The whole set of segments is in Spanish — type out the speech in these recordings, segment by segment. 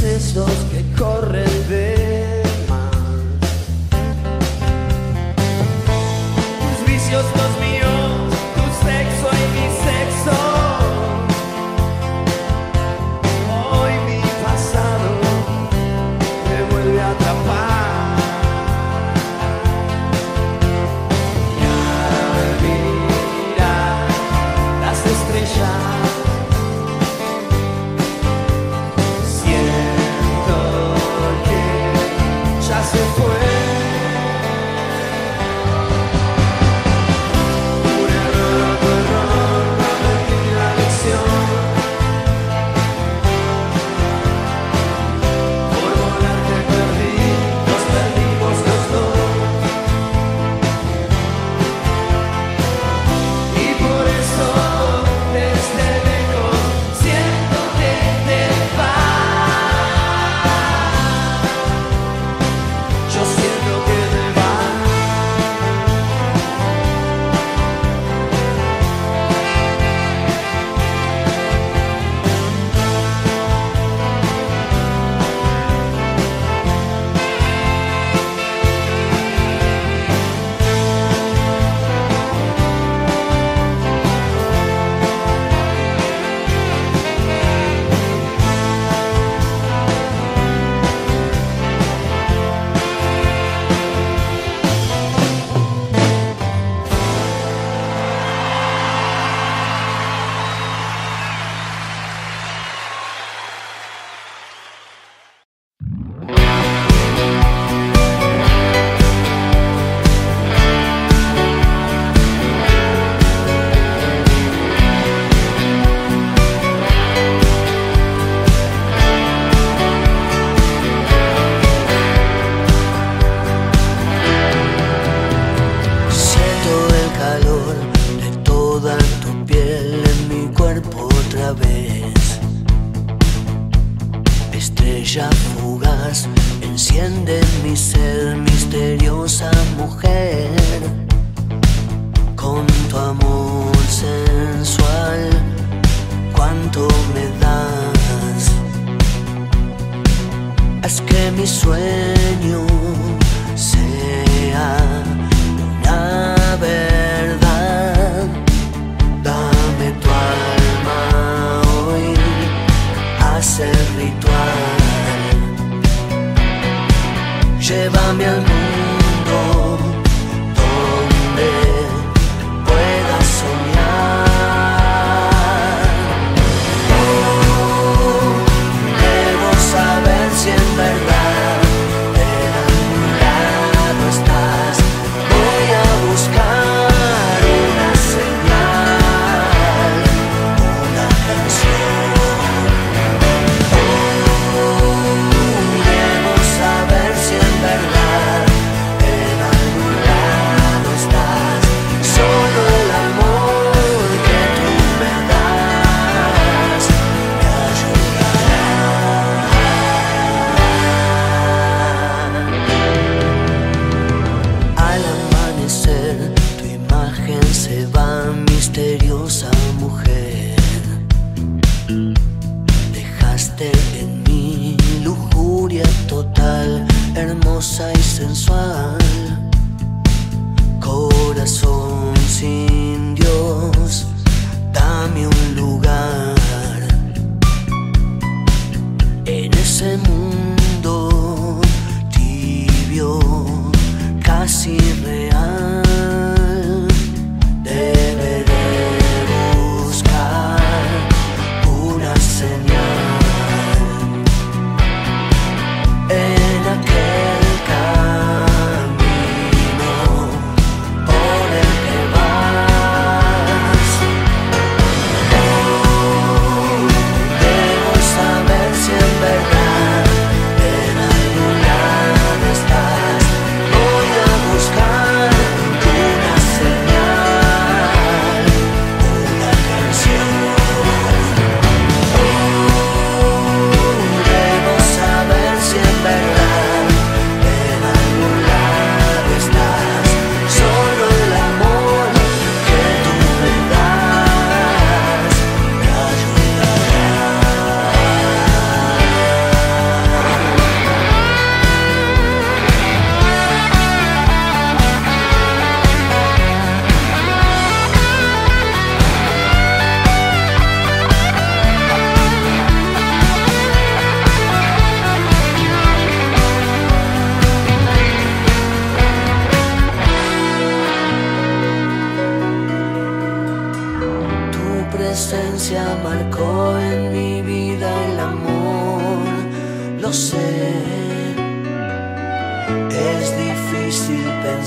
excesos que corren de más. Tus vicios, los míos, tu sexo y mi sexo. Hoy mi pasado me vuelve a atrapar. Y al mirar las estrellas se fue. Un error, tu error, no aprendí la lección. Por volar te perdí, nos perdimos los dos. Y por eso desde lejos siento que te vas. Yo siento que te vas. Estrella fugaz, enciende mi ser, misteriosa mujer. Con tu amor sensual, cuánto me das. Haz que mi sueño sea una verdad. Dame tu alma hoy, haz el ritual. Llévame al mundo donde pueda soñar. Oh, debo saber si en verdad en algún lado estás. Voy a buscar una señal, una canción. Debo saber si en verdad en algún lado estás. Solo el amor que tú me das me ayudará. Al amanecer tu imagen se va, misteriosa mujer. Dejaste en mí lujuria total, hermosa y sensual. Corazón sin Dios, dame un lugar en ese mundo tibio, casi real. Deberé buscar una señal en aquel camino.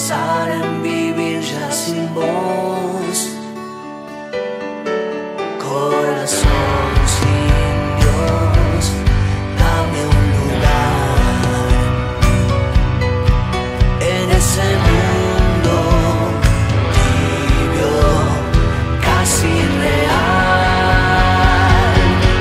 pensar en vivir ya sin vos. Corazón sin Dios, dame un lugar en ese mundo tibio, casi real.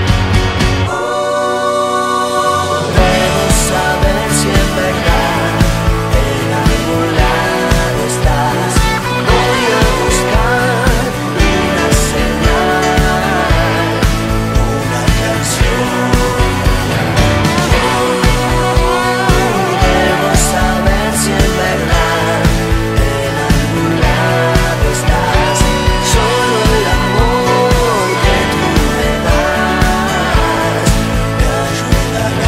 Oh, debo saber si en verdad en algún lado estás. Voy a buscar una señal, una canción. Debo saber si en verdad en algún lado estás. Solo el amor que tú me das me ayudará.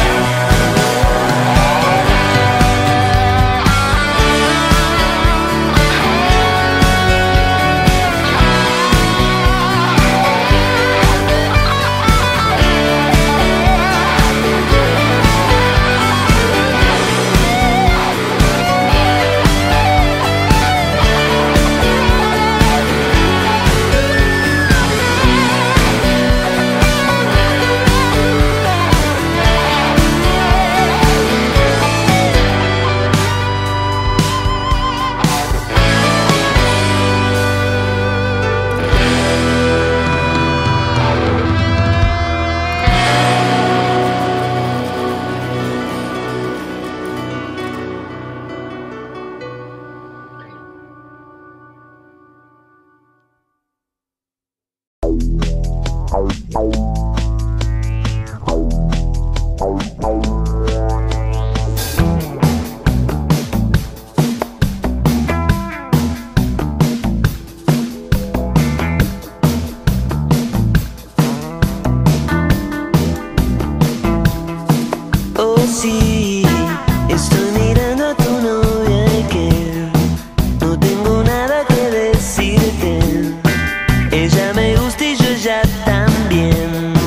Oh sí, estoy mirando a tu novia y que no tengo nada que decirte. Ella me gusta y yo ya también.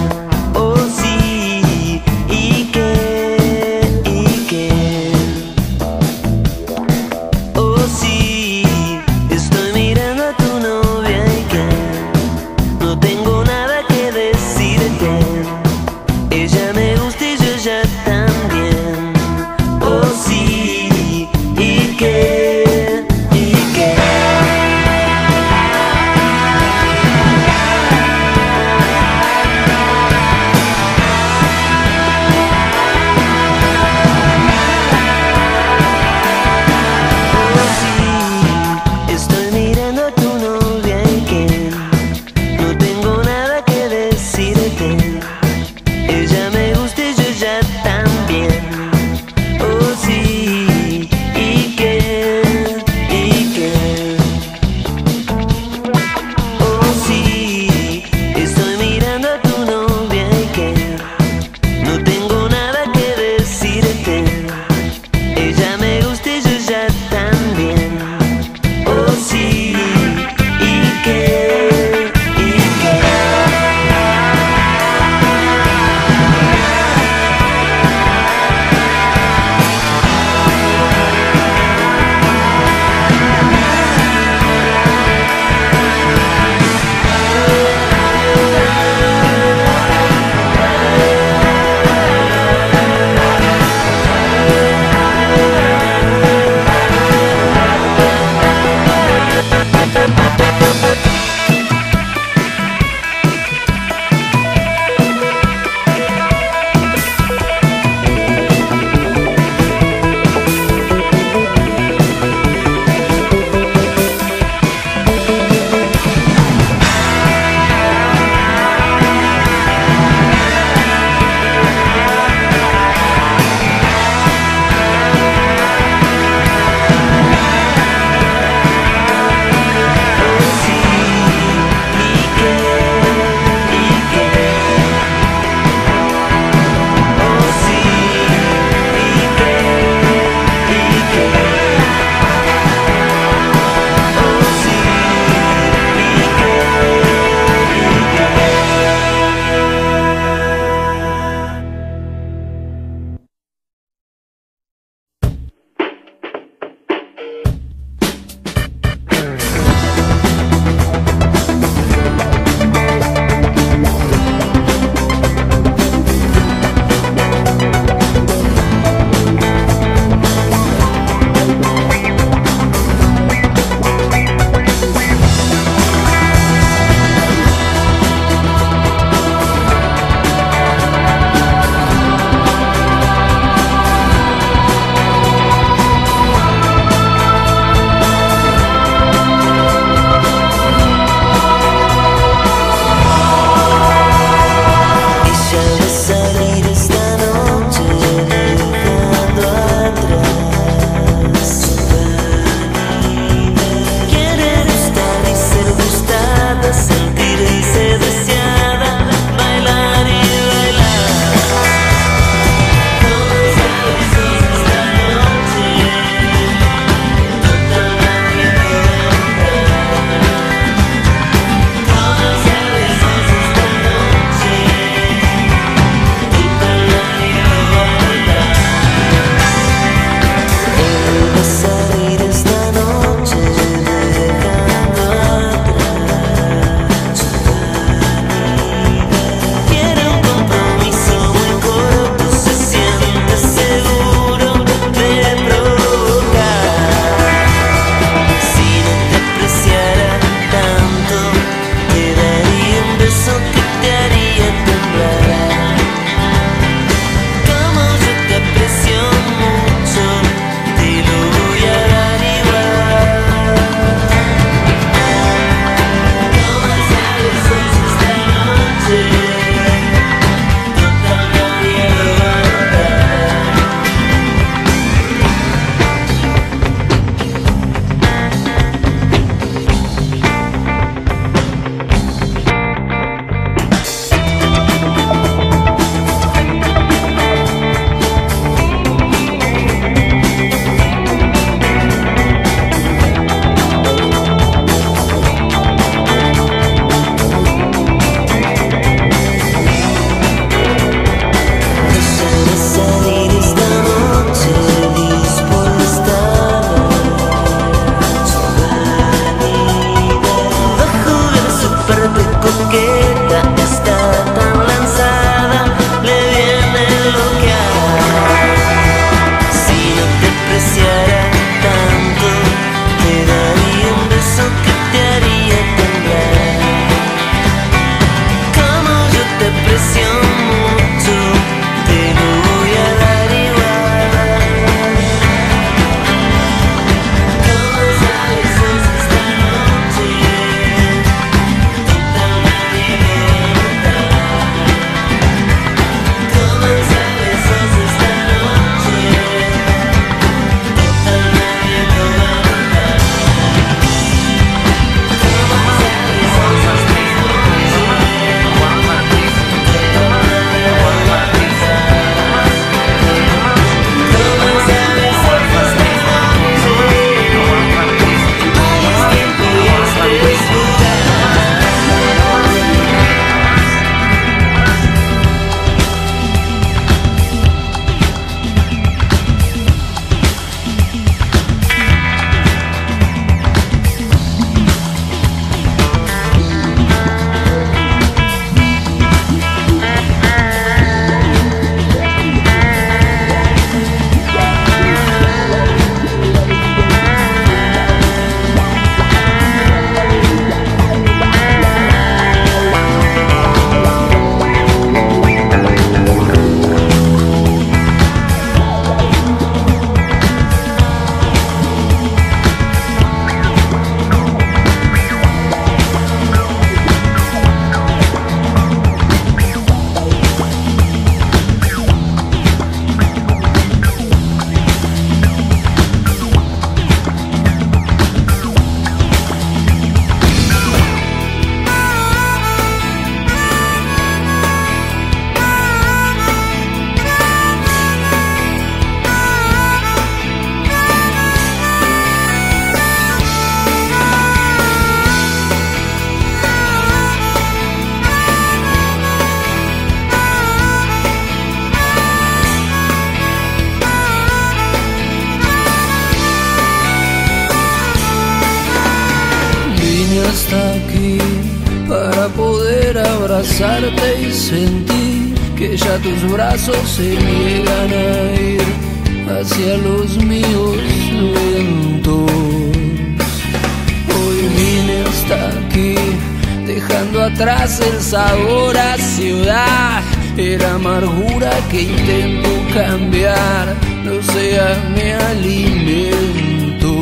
está aquí para poder abrazarte y sentir que ya tus brazos se niegan a ir hacia los míos lentos. Hoy vine hasta aquí, dejando atrás el sabor a ciudad, era amargura que intento cambiar, no sea mi alimento.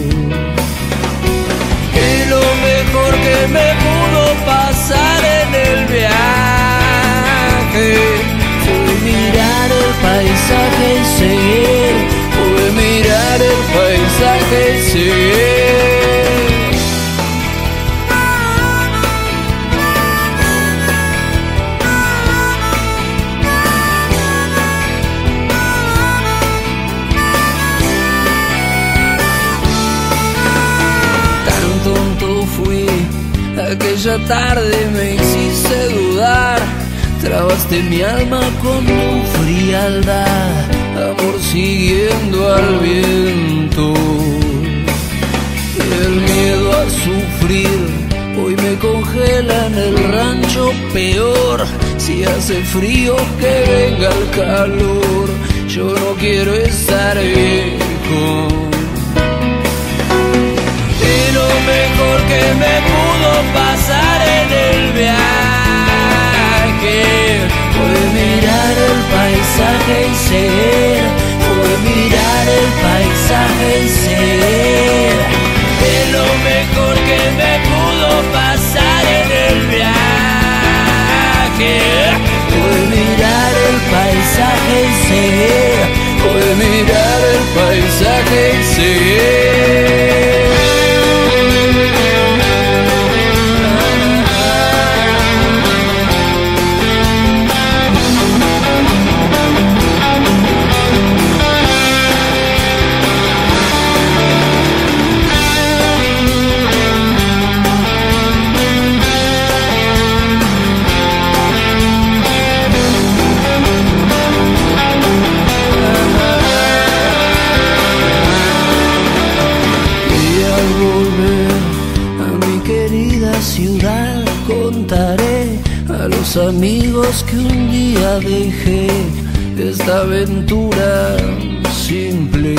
Y lo mejor que me pudo pasar en el viaje fue mirar el paisaje y seguir, fue mirar el paisaje y seguir. Aquella tarde me hiciste dudar, trabaste mi alma con tu frialdad, amor siguiendo al viento. El miedo a sufrir hoy me congela en el rancho, peor si hace frío que venga el calor, yo no quiero estar viejo. Lo mejor que me pudo pasar en el viaje fue mirar el paisaje y seguir, fue mirar el paisaje y seguir. Es lo mejor que me pudo pasar en el viaje fue mirar el paisaje y seguir, fue mirar el paisaje y seguir. Ciudad contaré a los amigos que un día dejé esta aventura simple.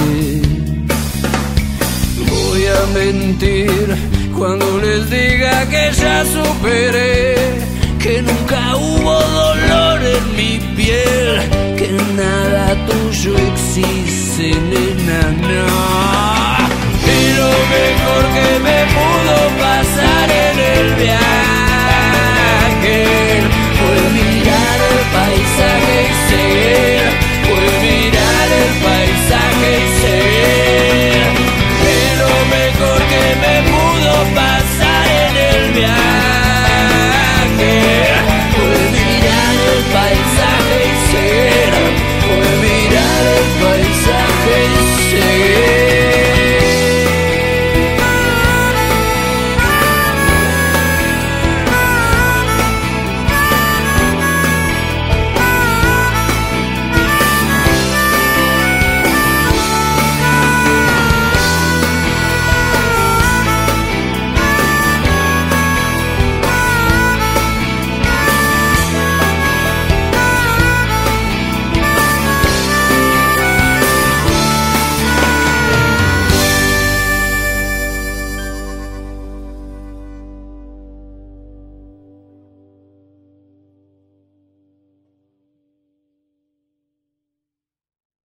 Voy a mentir cuando les diga que ya superé, que nunca hubo dolor en mi piel, que nada tuyo existe, nena, no. Y lo mejor que